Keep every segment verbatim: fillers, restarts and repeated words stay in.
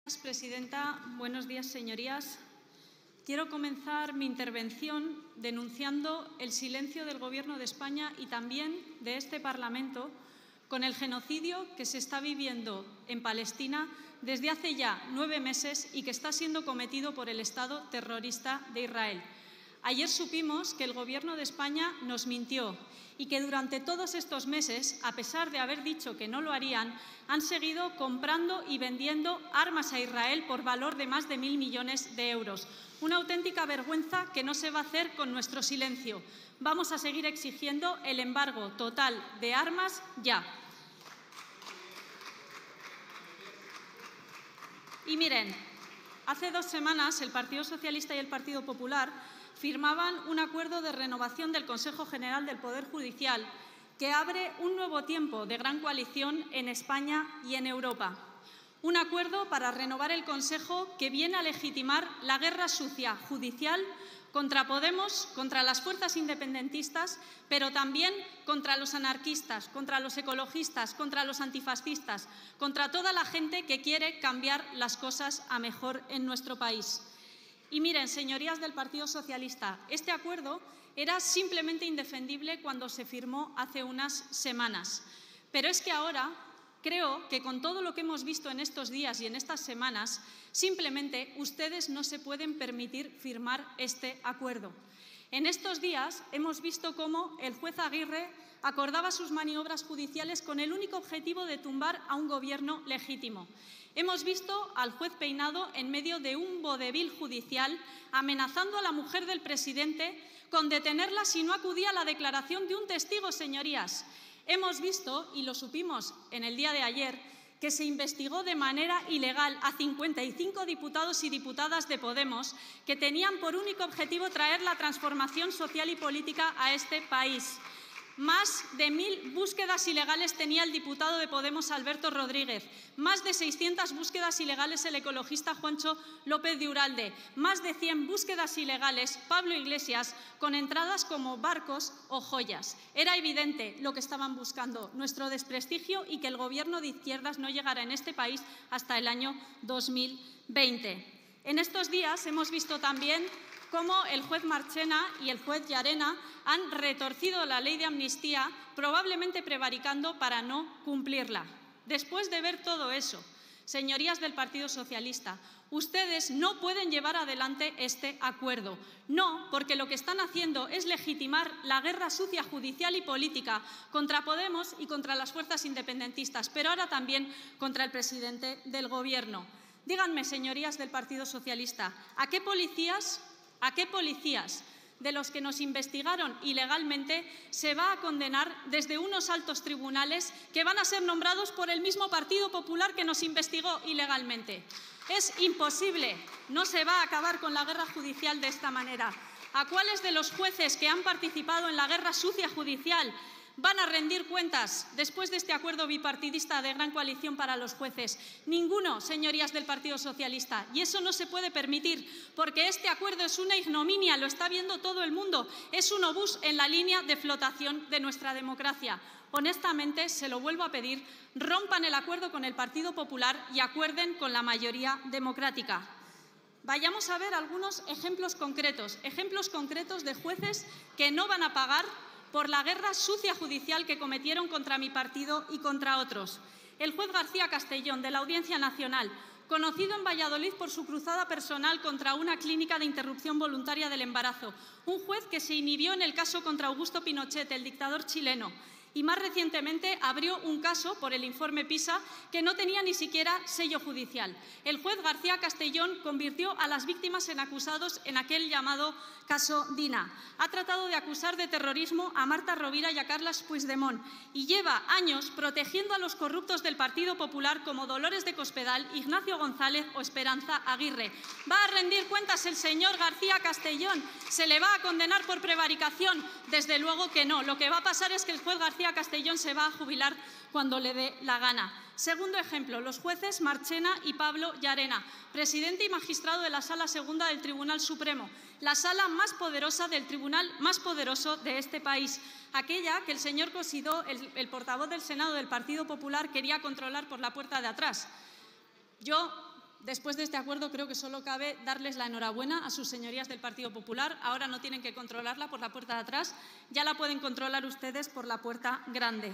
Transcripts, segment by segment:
Presidenta, buenos días, señorías. Quiero comenzar mi intervención denunciando el silencio del Gobierno de España y también de este Parlamento con el genocidio que se está viviendo en Palestina desde hace ya nueve meses y que está siendo cometido por el Estado terrorista de Israel. Ayer supimos que el Gobierno de España nos mintió y que durante todos estos meses, a pesar de haber dicho que no lo harían, han seguido comprando y vendiendo armas a Israel por valor de más de mil millones de euros. Una auténtica vergüenza que no se va a hacer con nuestro silencio. Vamos a seguir exigiendo el embargo total de armas ya. Y miren, hace dos semanas el Partido Socialista y el Partido Popular firmaban un acuerdo de renovación del Consejo General del Poder Judicial que abre un nuevo tiempo de gran coalición en España y en Europa. Un acuerdo para renovar el Consejo que viene a legitimar la guerra sucia judicial contra Podemos, contra las fuerzas independentistas, pero también contra los anarquistas, contra los ecologistas, contra los antifascistas, contra toda la gente que quiere cambiar las cosas a mejor en nuestro país. Y miren, señorías del Partido Socialista, este acuerdo era simplemente indefendible cuando se firmó hace unas semanas. Pero es que ahora creo que con todo lo que hemos visto en estos días y en estas semanas, simplemente ustedes no se pueden permitir firmar este acuerdo. En estos días hemos visto cómo el juez Aguirre acordaba sus maniobras judiciales con el único objetivo de tumbar a un gobierno legítimo. Hemos visto al juez Peinado en medio de un vodevil judicial amenazando a la mujer del presidente con detenerla si no acudía a la declaración de un testigo, señorías. Hemos visto, y lo supimos en el día de ayer, que se investigó de manera ilegal a cincuenta y cinco diputados y diputadas de Podemos que tenían por único objetivo traer la transformación social y política a este país. Más de mil búsquedas ilegales tenía el diputado de Podemos, Alberto Rodríguez. Más de seiscientas búsquedas ilegales el ecologista Juancho López de Uralde. Más de cien búsquedas ilegales Pablo Iglesias, con entradas como barcos o joyas. Era evidente lo que estaban buscando, nuestro desprestigio y que el Gobierno de izquierdas no llegara en este país hasta el año dos mil veinte. En estos días hemos visto también cómo el juez Marchena y el juez Llarena han retorcido la ley de amnistía, probablemente prevaricando para no cumplirla. Después de ver todo eso, señorías del Partido Socialista, ustedes no pueden llevar adelante este acuerdo. No, porque lo que están haciendo es legitimar la guerra sucia judicial y política contra Podemos y contra las fuerzas independentistas, pero ahora también contra el presidente del Gobierno. Díganme, señorías del Partido Socialista, ¿a qué policías ¿A qué policías de los que nos investigaron ilegalmente se va a condenar desde unos altos tribunales que van a ser nombrados por el mismo Partido Popular que nos investigó ilegalmente? Es imposible, no se va a acabar con la guerra judicial de esta manera. ¿A cuáles de los jueces que han participado en la guerra sucia judicial van a rendir cuentas después de este acuerdo bipartidista de gran coalición para los jueces? Ninguno, señorías del Partido Socialista. Y eso no se puede permitir, porque este acuerdo es una ignominia, lo está viendo todo el mundo. Es un obús en la línea de flotación de nuestra democracia. Honestamente, se lo vuelvo a pedir, rompan el acuerdo con el Partido Popular y acuerden con la mayoría democrática. Vayamos a ver algunos ejemplos concretos, ejemplos concretos de jueces que no van a pagar por la guerra sucia judicial que cometieron contra mi partido y contra otros. El juez García Castellón, de la Audiencia Nacional, conocido en Valladolid por su cruzada personal contra una clínica de interrupción voluntaria del embarazo. Un juez que se inhibió en el caso contra Augusto Pinochet, el dictador chileno. Y más recientemente abrió un caso por el informe PISA que no tenía ni siquiera sello judicial. El juez García Castellón convirtió a las víctimas en acusados en aquel llamado caso Dina. Ha tratado de acusar de terrorismo a Marta Rovira y a Carles Puigdemont y lleva años protegiendo a los corruptos del Partido Popular como Dolores de Cospedal, Ignacio González o Esperanza Aguirre. ¿Va a rendir cuentas el señor García Castellón? ¿Se le va a condenar por prevaricación? Desde luego que no. Lo que va a pasar es que el juez García Castellón se va a jubilar cuando le dé la gana. Segundo ejemplo, los jueces Marchena y Pablo Llarena, presidente y magistrado de la Sala Segunda del Tribunal Supremo, la sala más poderosa del tribunal más poderoso de este país, aquella que el señor Cosidó, el, el portavoz del Senado del Partido Popular, quería controlar por la puerta de atrás. Yo después de este acuerdo, creo que solo cabe darles la enhorabuena a sus señorías del Partido Popular. Ahora no tienen que controlarla por la puerta de atrás, ya la pueden controlar ustedes por la puerta grande.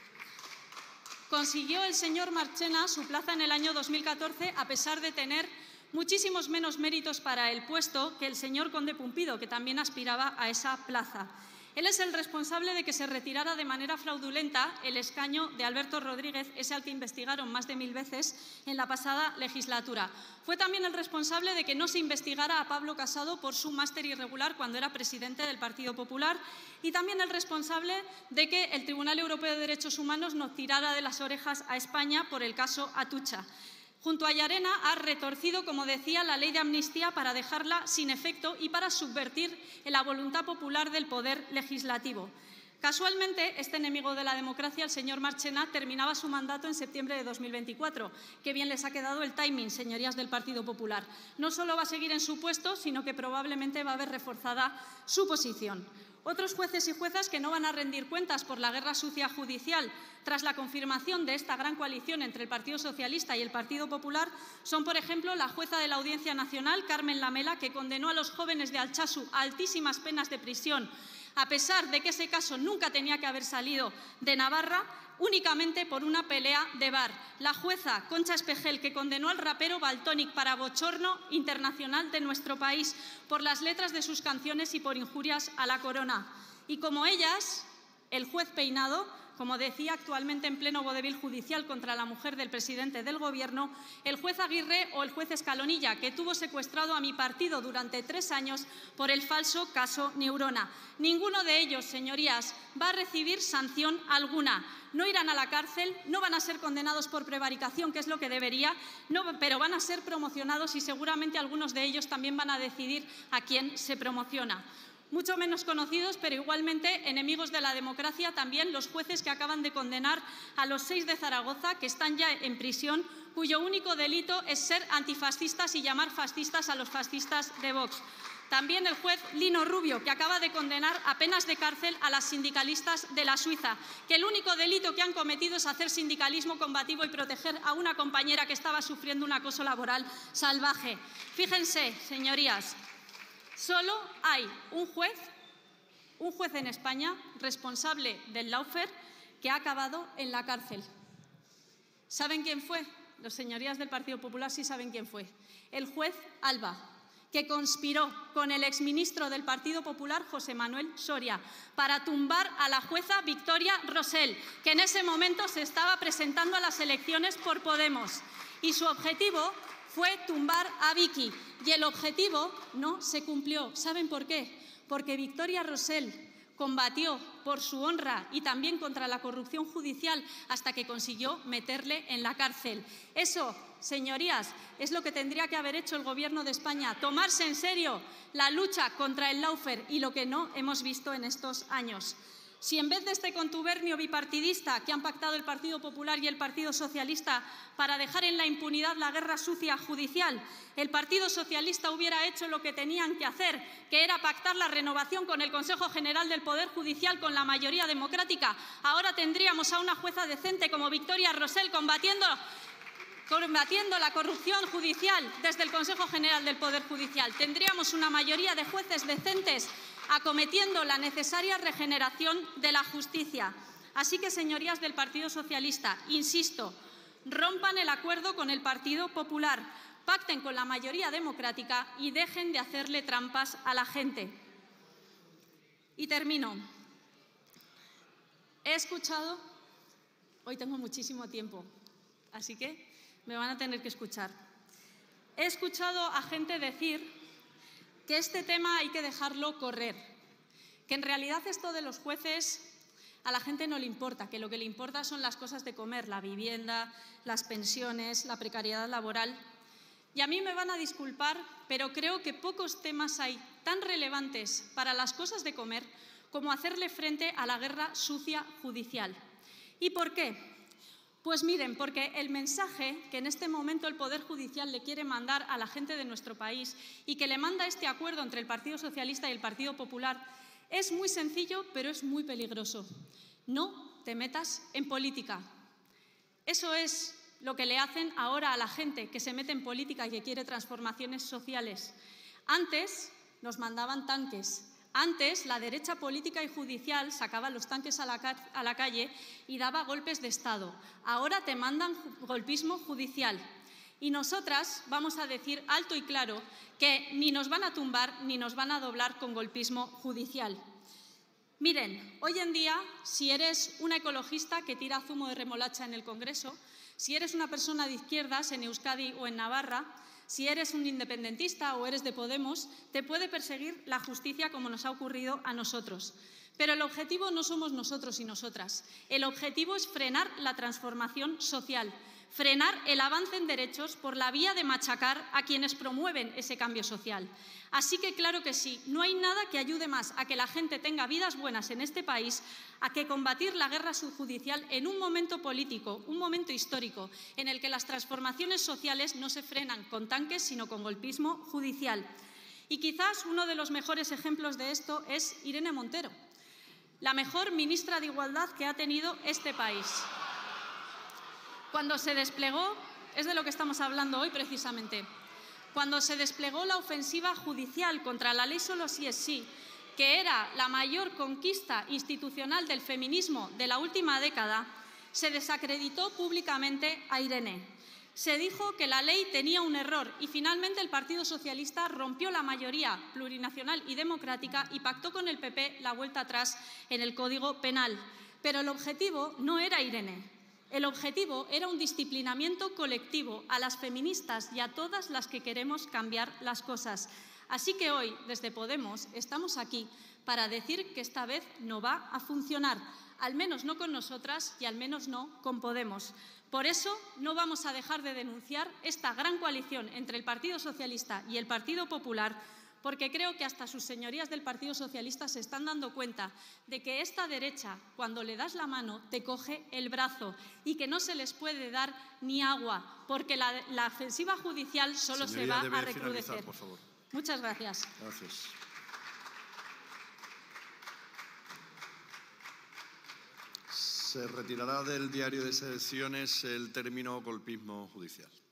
Consiguió el señor Marchena su plaza en el año dos mil catorce, a pesar de tener muchísimos menos méritos para el puesto que el señor conde Pumpido, que también aspiraba a esa plaza. Él es el responsable de que se retirara de manera fraudulenta el escaño de Alberto Rodríguez, ese al que investigaron más de mil veces en la pasada legislatura. Fue también el responsable de que no se investigara a Pablo Casado por su máster irregular cuando era presidente del Partido Popular, y también el responsable de que el Tribunal Europeo de Derechos Humanos nos tirara de las orejas a España por el caso Atutxa. Junto a Llarena ha retorcido, como decía, la ley de amnistía para dejarla sin efecto y para subvertir la voluntad popular del poder legislativo. Casualmente, este enemigo de la democracia, el señor Marchena, terminaba su mandato en septiembre de dos mil veinticuatro. Qué bien les ha quedado el timing, señorías del Partido Popular. No solo va a seguir en su puesto, sino que probablemente va a ver reforzada su posición. Otros jueces y juezas que no van a rendir cuentas por la guerra sucia judicial tras la confirmación de esta gran coalición entre el Partido Socialista y el Partido Popular son, por ejemplo, la jueza de la Audiencia Nacional, Carmen Lamela, que condenó a los jóvenes de Altsasu a altísimas penas de prisión, a pesar de que ese caso nunca tenía que haber salido de Navarra, únicamente por una pelea de bar. La jueza Concha Espejel, que condenó al rapero Valtònyc para bochorno internacional de nuestro país por las letras de sus canciones y por injurias a la corona. Y como ellas, el juez Peinado, como decía, actualmente en pleno vodevil judicial contra la mujer del presidente del Gobierno, el juez Aguirre o el juez Escalonilla, que tuvo secuestrado a mi partido durante tres años por el falso caso Neurona. Ninguno de ellos, señorías, va a recibir sanción alguna. No irán a la cárcel, no van a ser condenados por prevaricación, que es lo que debería, no, pero van a ser promocionados y seguramente algunos de ellos también van a decidir a quién se promociona. Mucho menos conocidos, pero igualmente enemigos de la democracia, también los jueces que acaban de condenar a los seis de Zaragoza, que están ya en prisión, cuyo único delito es ser antifascistas y llamar fascistas a los fascistas de Vox. También el juez Lino Rubio, que acaba de condenar a penas de cárcel a las sindicalistas de la Suiza, que el único delito que han cometido es hacer sindicalismo combativo y proteger a una compañera que estaba sufriendo un acoso laboral salvaje. Fíjense, señorías, solo hay un juez, un juez en España responsable del lawfare que ha acabado en la cárcel. ¿Saben quién fue? Los señorías del Partido Popular sí saben quién fue. El juez Alba, que conspiró con el exministro del Partido Popular, José Manuel Soria, para tumbar a la jueza Victoria Rosell, que en ese momento se estaba presentando a las elecciones por Podemos. Y su objetivo fue tumbar a Vicky. Y el objetivo no se cumplió. ¿Saben por qué? Porque Victoria Rosell combatió por su honra y también contra la corrupción judicial hasta que consiguió meterle en la cárcel. Eso, señorías, es lo que tendría que haber hecho el Gobierno de España, tomarse en serio la lucha contra el lawfare, y lo que no hemos visto en estos años. Si en vez de este contubernio bipartidista que han pactado el Partido Popular y el Partido Socialista para dejar en la impunidad la guerra sucia judicial, el Partido Socialista hubiera hecho lo que tenían que hacer, que era pactar la renovación con el Consejo General del Poder Judicial con la mayoría democrática, ahora tendríamos a una jueza decente como Victoria Rosell combatiendo, combatiendo la corrupción judicial desde el Consejo General del Poder Judicial. Tendríamos una mayoría de jueces decentes acometiendo la necesaria regeneración de la justicia. Así que, señorías del Partido Socialista, insisto, rompan el acuerdo con el Partido Popular, pacten con la mayoría democrática y dejen de hacerle trampas a la gente. Y termino. He escuchado, hoy tengo muchísimo tiempo, así que me van a tener que escuchar. He escuchado a gente decir que este tema hay que dejarlo correr, que en realidad esto de los jueces a la gente no le importa, que lo que le importa son las cosas de comer, la vivienda, las pensiones, la precariedad laboral. Y a mí me van a disculpar, pero creo que pocos temas hay tan relevantes para las cosas de comer como hacerle frente a la guerra sucia judicial. ¿Y por qué? Pues miren, porque el mensaje que en este momento el Poder Judicial le quiere mandar a la gente de nuestro país y que le manda este acuerdo entre el Partido Socialista y el Partido Popular es muy sencillo, pero es muy peligroso. No te metas en política. Eso es lo que le hacen ahora a la gente que se mete en política y que quiere transformaciones sociales. Antes nos mandaban tanques. Antes, la derecha política y judicial sacaba los tanques a la, a la calle y daba golpes de Estado. Ahora te mandan golpismo judicial. Y nosotras vamos a decir alto y claro que ni nos van a tumbar ni nos van a doblar con golpismo judicial. Miren, hoy en día, si eres una ecologista que tira zumo de remolacha en el Congreso, si eres una persona de izquierdas en Euskadi o en Navarra, si eres un independentista o eres de Podemos, te puede perseguir la justicia como nos ha ocurrido a nosotros. Pero el objetivo no somos nosotros y nosotras. El objetivo es frenar la transformación social, frenar el avance en derechos por la vía de machacar a quienes promueven ese cambio social. Así que, claro que sí, no hay nada que ayude más a que la gente tenga vidas buenas en este país a que combatir la guerra subjudicial en un momento político, un momento histórico, en el que las transformaciones sociales no se frenan con tanques, sino con golpismo judicial. Y quizás uno de los mejores ejemplos de esto es Irene Montero, la mejor ministra de Igualdad que ha tenido este país. Cuando se desplegó, es de lo que estamos hablando hoy precisamente, cuando se desplegó la ofensiva judicial contra la ley Solo sí es sí, que era la mayor conquista institucional del feminismo de la última década, se desacreditó públicamente a Irene. Se dijo que la ley tenía un error y finalmente el Partido Socialista rompió la mayoría plurinacional y democrática y pactó con el P P la vuelta atrás en el Código Penal. Pero el objetivo no era Irene. El objetivo era un disciplinamiento colectivo a las feministas y a todas las que queremos cambiar las cosas. Así que hoy, desde Podemos, estamos aquí para decir que esta vez no va a funcionar, al menos no con nosotras y al menos no con Podemos. Por eso no vamos a dejar de denunciar esta gran coalición entre el Partido Socialista y el Partido Popular, porque creo que hasta sus señorías del Partido Socialista se están dando cuenta de que esta derecha, cuando le das la mano, te coge el brazo y que no se les puede dar ni agua, porque la, la ofensiva judicial solo Señoría, se va a recrudecer. Finalizar, por favor. Muchas gracias. Gracias. Se retirará del diario de sesiones el término golpismo judicial.